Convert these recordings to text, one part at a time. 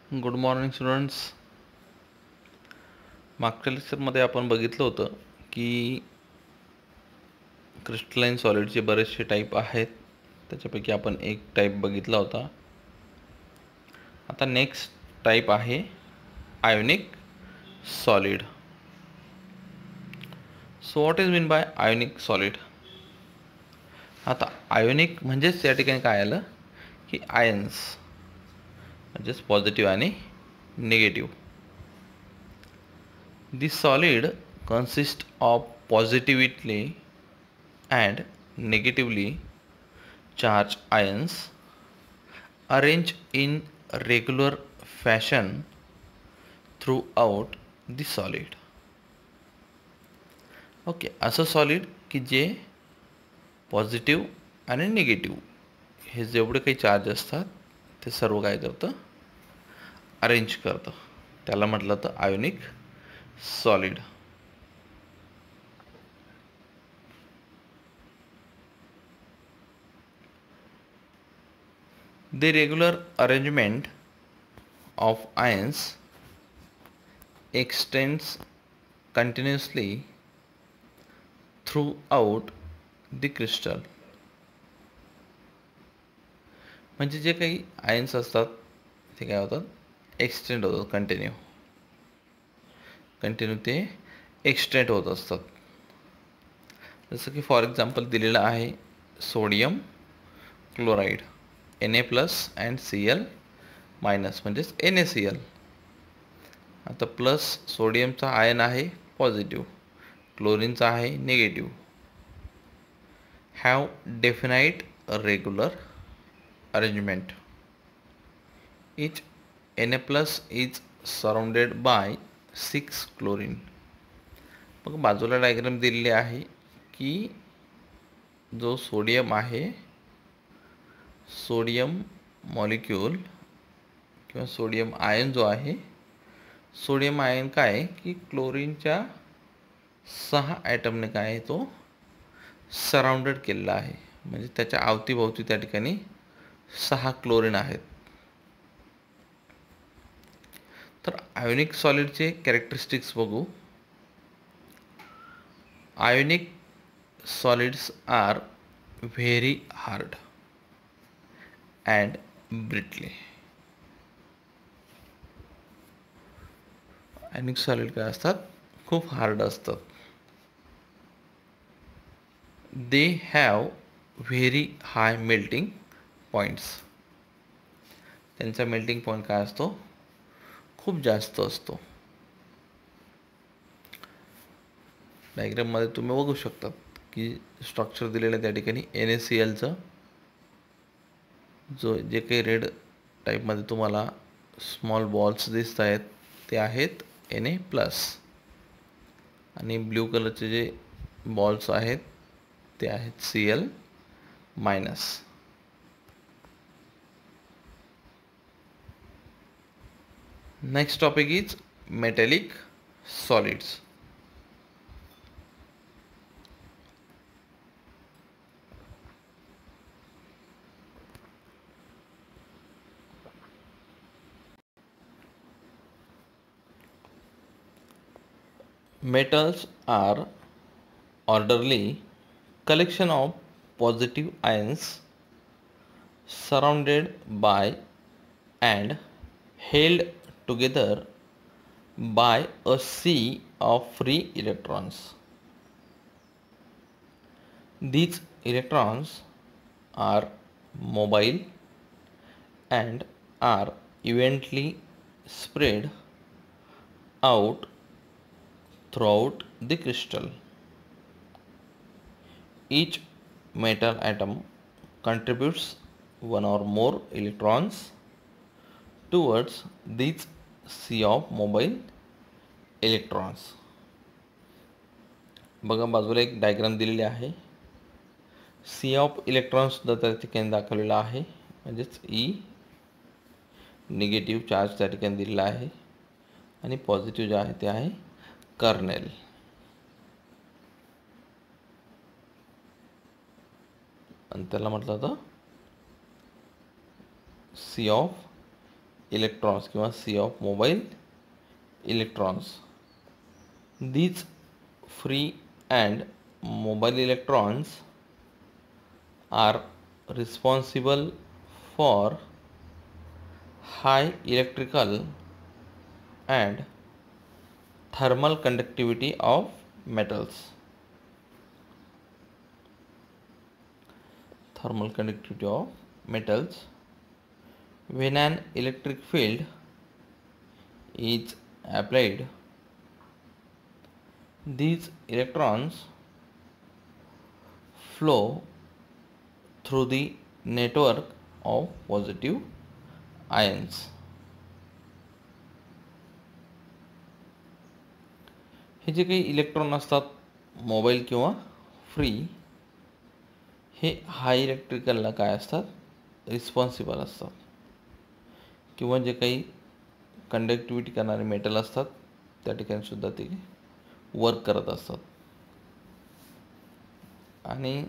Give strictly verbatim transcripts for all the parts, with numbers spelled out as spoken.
Good morning students. मागच्या लेक्चरमध्ये आपण बघितलं होतं की क्रिस्टलाइन सॉलिडचे बरेचसे टाईप आहेत. त्याच्यापैकी आपण एक टाईप बघितला होता. आता नेक्स्ट टाईप आहे ionic solid. So what is mean by ionic solid? आता आयोनिक म्हणजेच या ठिकाणी काय आलं की आयन्स म्हणजेच पॉझिटिव्ह आणि negative. The solid consists of positively and negatively charged ions arranged in regular fashion throughout the solid. Okay, असं सॉलिड की जे पॉझिटिव्ह आणि निगेटिव्ह हे जेवढे काही चार्ज असतात ते सर्व काय करतं, अरेंज करतं. त्याला म्हटलं तर ionic solid. The regular arrangement of ions extends continuously throughout the crystal. म्हणजे जे काही आयन्स असतात ते काय होतात, एक्सटेंड होतात. कंटिन्यू कंटिन्यू ते एक्सटेंड होत असतात. जसं की फॉर एक्झाम्पल दिलेलं आहे sodium chloride N A plus and C L minus म्हणजेच एन ए सी एल. आता प्लस सोडियमचा आयन आहे पॉझिटिव्ह, क्लोरीनचा आहे negative. Have definite regular arrangement. Each N A plus is surrounded by six chlorine. मग बाजूला डायग्राम दिलेली आहे की जो सोडियम आहे, सोडियम मॉलिक्यूल किंवा सोडियम आयन जो आहे, सोडियम आयन काय आहे की क्लोरीनच्या सहा ॲटमने काय आहे तो सराउंडेड केलेला आहे. म्हणजे त्याच्या अवतीभोवती त्या ठिकाणी सहा क्लोरीन आहेत. तर आयोनिक सॉलिडचे कॅरेक्टरिस्टिक्स बघू. Ionic solids are very hard and brittle. Ionic solid काय असतात, खूप हार्ड असतात. They have very high melting points. त्यांचा मेल्टिंग पॉईंट काय असतो, खूप जास्त असतो. डायग्राममध्ये तुम्ही बघू शकता की स्ट्रक्चर दिलेलं आहे त्या ठिकाणी एन ए सी एलचं. जो जे काही रेड टाईपमध्ये तुम्हाला स्मॉल बॉल्स दिसत आहेत ते आहेत एन ए प्लस, आणि ब्ल्यू कलरचे जे बॉल्स आहेत ते आहेत C L minus. Next topic is metallic solids. Metals are orderly collection of positive ions surrounded by and held together by a sea of free electrons. These electrons are mobile and are eventually spread out throughout the crystal. Each metal atom contributes one or more electrons towards this sea of mobile electrons. बघा बाजूला एक diagram दिलेली आहे. C of electrons त्या ठिकाणी दाखवलेला आहे, म्हणजेच ई निगेटिव्ह चार्ज त्या ठिकाणी दिलेला आहे आणि पॉझिटिव्ह जे आहे ते आहे कर्नेल. आणि त्याला म्हटलं होतं सी ऑफ electrons किंवा C of mobile electrons. These free and mobile electrons are responsible for high electrical and thermal conductivity of metals. Thermal conductivity of metals. When an electric field is applied, these electrons flow through the network of positive ions. हे जे काही electron असतात mobile किंवा free, हे हाय इलेक्ट्रिकलला काय असतात responsible असतात, किंवा जे काही कंडक्टिव्हिटी करणारे मेटल असतात त्या ठिकाणी सुद्धा ते वर्क करत असतात. आणि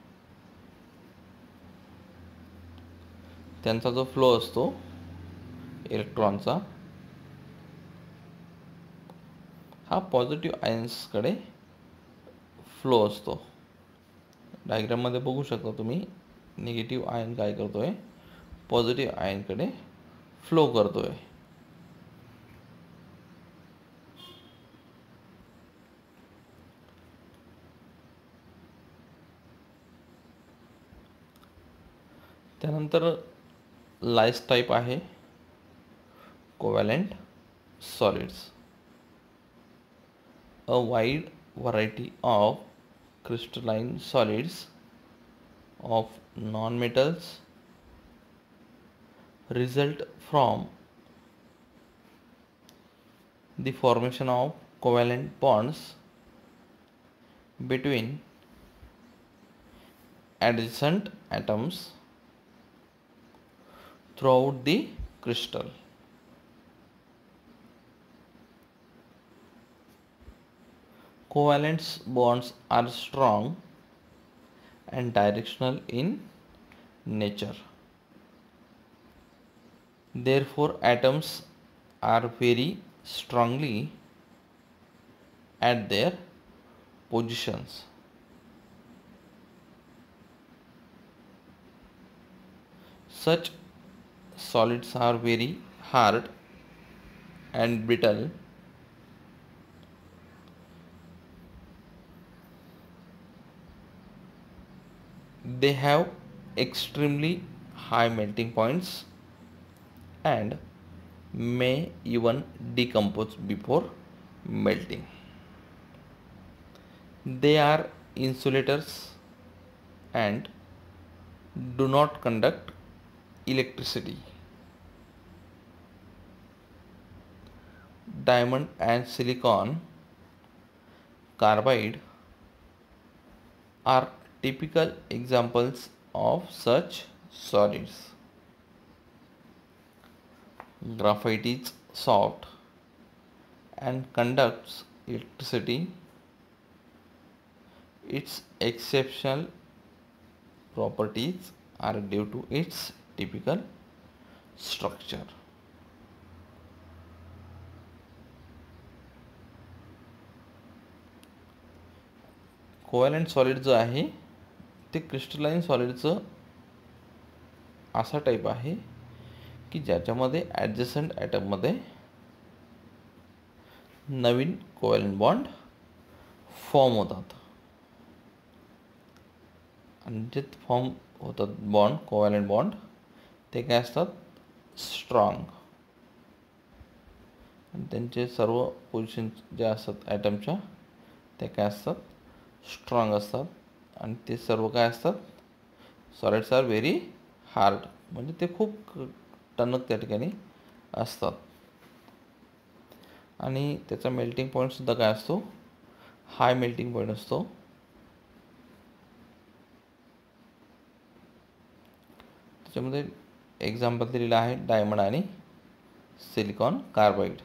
त्यांचा जो फ्लो असतो इलेक्ट्रॉनचा हा पॉझिटिव्ह आयन्सकडे फ्लो असतो. डायग्राममध्ये बघू शकता तुम्ही, निगेटिव्ह आयन काय करतोय, पॉझिटिव्ह आयनकडे फ्लो करतोय. त्यानंतर लास्ट टाइप आहे covalent solids. A wide variety of crystalline solids of non-metals result from the formation of covalent bonds between adjacent atoms throughout the crystal. Covalent bonds are strong and directional in nature. Therefore, atoms are very strongly at their positions. Such solids are very hard and brittle. They have extremely high melting points and may even decompose before melting. They are insulators and do not conduct electricity. Diamond and silicon carbide are typical examples of such solids. Graphite is soft and conducts electricity. Its exceptional properties are due to its typical structure. Covalent solid जो आहे ते crystalline सॉलिडचं असा type आहे की ज्याच्यामध्ये adjacent ॲटममध्ये नवीन covalent bond form होतात. आणि जे फॉर्म होतात बॉन्ड, कोव्हॅलेंट बॉन्ड, ते काय असतात स्ट्रॉंग. आणि त्यांचे सर्व पोझिशन ज्या असतात ॲटमच्या ते काय असतात स्ट्रॉंग असतात. आणि ते सर्व काय असतात सॉलिड्स आर व्हेरी हार्ड, म्हणजे ते खूप टणक त्या ठिकाणी असतात. आणि त्याचा मेल्टिंग पॉईंटसुद्धा काय असतो हाय मेल्टिंग पॉईंट असतो. त्याच्यामध्ये एक्झाम्पल दिलेलं आहे डायमंड आणि सिलिकॉन कार्बाईड.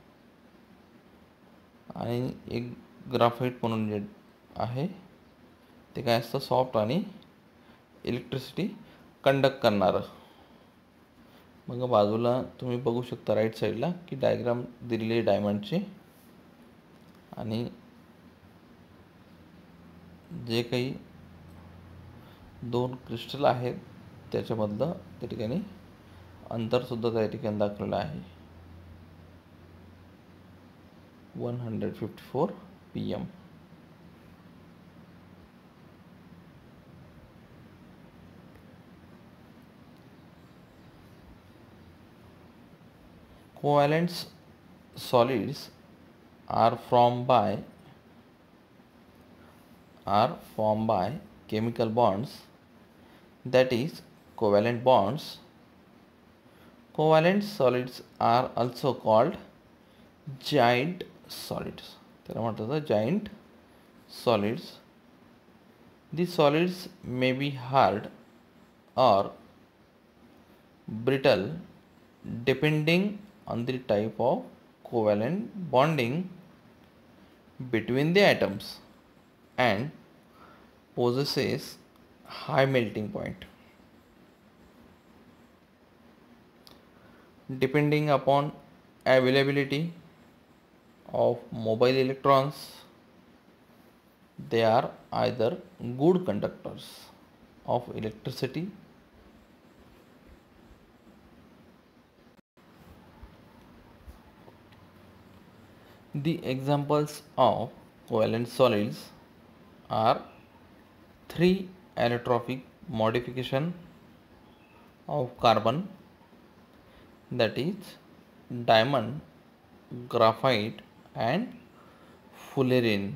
आणि एक ग्राफाईट म्हणून जे आहे ते काय असतं सॉफ्ट आणि इलेक्ट्रिसिटी कंडक्ट करणारं. मग बाजूला तुम्ही बघू शकता राईट साईडला की डायग्राम दिलेली आहे डायमंडची, आणि जे काही दोन क्रिस्टल आहेत त्याच्यामधलं त्या ठिकाणी अंतरसुद्धा त्या ठिकाणी दाखवलेलं आहे, one hundred fifty four P M. Covalent solids are formed by are formed by chemical bonds, that is covalent bonds. Covalent solids are also called giant solids. त्याला म्हणतात giant solids. These solids may be hard or brittle depending on the type of covalent bonding between the atoms and possesses high melting point. Depending upon availability of mobile electrons, they are either good conductors of electricity The examples of covalent solids are three allotropic modification of carbon, that is diamond, graphite and fullerene.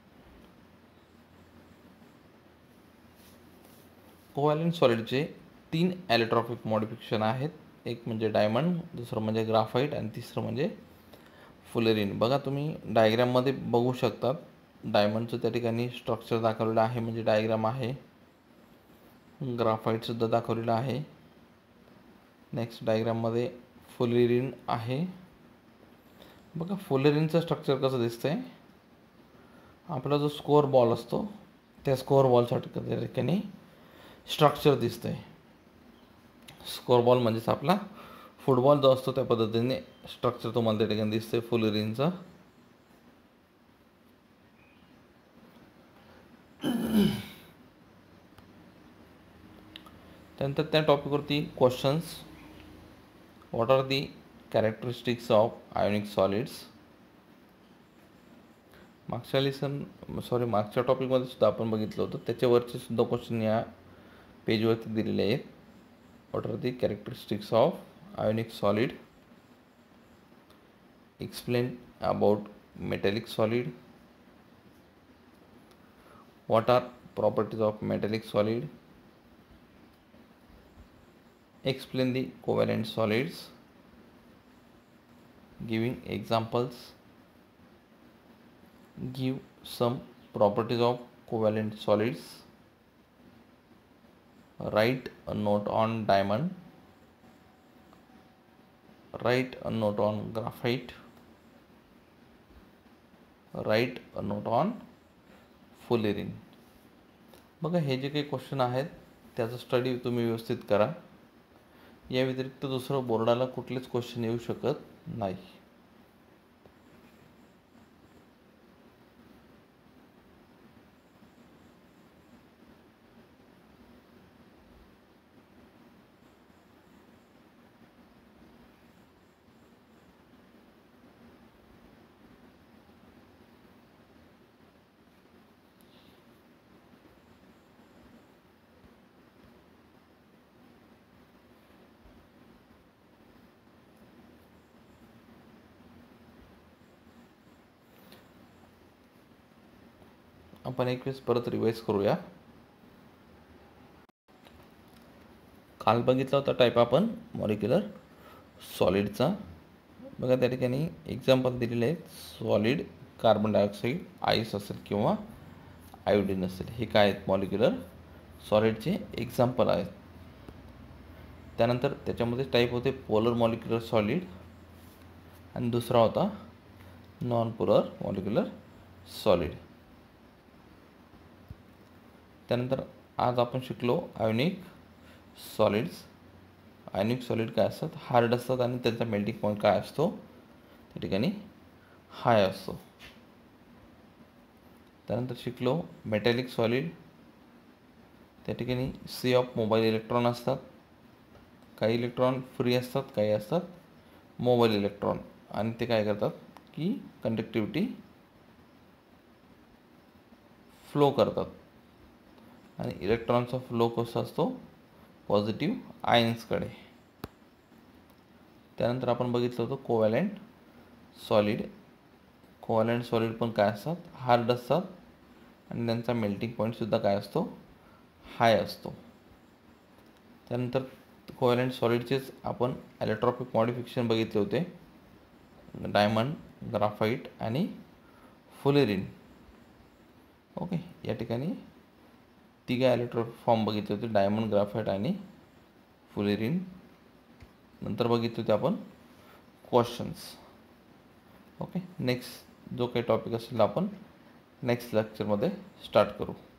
कोवॅलेंट सॉलिडचे तीन ॲलोट्रॉपिक modification आहेत, एक म्हणजे diamond, दुसरं म्हणजे graphite आणि तिसरं म्हणजे फुलेरिन. बघा तुम्ही डायग्राममध्ये बघू शकतात, डायमंडचं त्या ठिकाणी स्ट्रक्चर दाखवलेलं आहे म्हणजे डायग्राम आहे, ग्राफाईटसुद्धा दाखवलेलं आहे. नेक्स्ट डायग्राममध्ये फुलेरिन आहे. बघा फुलेरिनचं स्ट्रक्चर कसं दिसतंय, आपला जो स्कोअर बॉल असतो त्या स्कोअर बॉलसाठी त्या ठिकाणी स्ट्रक्चर दिसतंय. स्कोअर बॉल म्हणजेच आपला फुटबॉल जो असतो त्या पद्धतीने स्ट्रक्चर तुम्हाला त्या ठिकाणी दिसतंय फुलेरिनचं. त्यानंतर त्या टॉपिकवरती questions, what are the characteristics of ionic solids. मागच्या लेसन सॉरी मागच्या टॉपिकमध्ये सुद्धा आपण बघितलं होतं, त्याच्यावरचे सुद्धा क्वेश्चन या पेजवरती दिलेले आहेत. What are the characteristics of ionic solid, explain about metallic solid, what are properties of metallic solid, explain the covalent solids, giving examples, give some properties of covalent solids, write a note on diamond, write a note on graphite, write a note on fullerene. बघा हे जे काही question आहेत त्याचा study तुम्ही व्यवस्थित करा. या व्यतिरिक्त दुसरं बोर्डाला कुठलेच क्वेश्चन येऊ शकत नाही. आपण एक वेळेस परत रिवाइज करूया. काल बघितला होता टाईप आपण मॉलिक्युलर सॉलिडचा. बघा त्या ठिकाणी एक्झाम्पल दिलेले आहेत, सॉलिड कार्बन डायऑक्साईड, आईस असेल किंवा आयोडीन असेल, हे काय आहेत मॉलिक्युलर सॉलिडचे एक्झाम्पल आहेत. त्यानंतर त्याच्यामध्ये टाईप होते पोलर मॉलिक्युलर सॉलिड आणि दुसरा होता नॉन पोलर मॉलिक्युलर सॉलिड. त्यानंतर आज आपण शिकलो आयोनिक सॉलिड्स. आयनिक सॉलिड काय असतात, हार्ड असतात आणि त्यांचा मेल्टिंग पॉईंट काय असतो, त्या ठिकाणी हाय असतो. त्यानंतर शिकलो मेटॅलिक सॉलिड. त्या ठिकाणी सी ऑफ मोबाईल इलेक्ट्रॉन असतात, काही इलेक्ट्रॉन फ्री असतात, काही असतात मोबाईल इलेक्ट्रॉन, आणि ते काय करतात की कंडक्टिव्हिटी फ्लो करतात. आणि इलेक्ट्रॉनचा फ्लो कसा असतो, पॉझिटिव्ह आयन्सकडे. त्यानंतर आपण बघितलं होतं कोव्हॅलेंट सॉलिड. कोव्हॅलेंट सॉलिड पण काय असतात, हार्ड असतात आणि त्यांचा मेल्टिंग पॉईंटसुद्धा काय असतो, हाय असतो. त्यानंतर कोव्हॅलेंट सॉलिडचेच आपण ॲलोट्रॉपिक मॉडिफिकेशन बघितले होते, डायमंड, ग्राफाईट आणि फुलेरिन. ओके, या ठिकाणी तिघे ॲलोट्रॉपिक फॉर्म बघितले होते, डायमंड, ग्राफाईट आणि फुलेरिन. नंतर बघितले होते आपण क्वेश्चन्स. ओके, नेक्स्ट जो काही टॉपिक असेल आपण नेक्स्ट लेक्चरमध्ये स्टार्ट करू.